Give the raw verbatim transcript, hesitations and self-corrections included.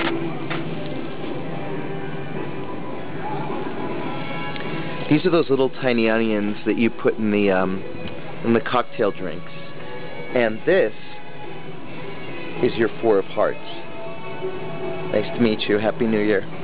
These are those little tiny onions that you put in the um, in the cocktail drinks, and this is your Four of Hearts. Nice to meet you. Happy New Year.